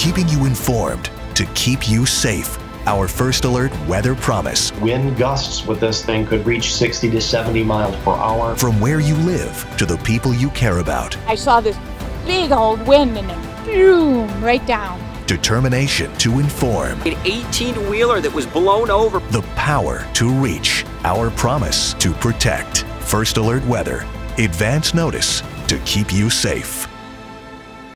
keeping you informed to keep you safe. Our First Alert Weather Promise. Wind gusts with this thing could reach 60 to 70 miles per hour. From where you live to the people you care about. I saw this big old wind and then boom, right down. Determination to inform. An 18-wheeler that was blown over. The power to reach. Our promise to protect. First Alert Weather. Advance notice to keep you safe.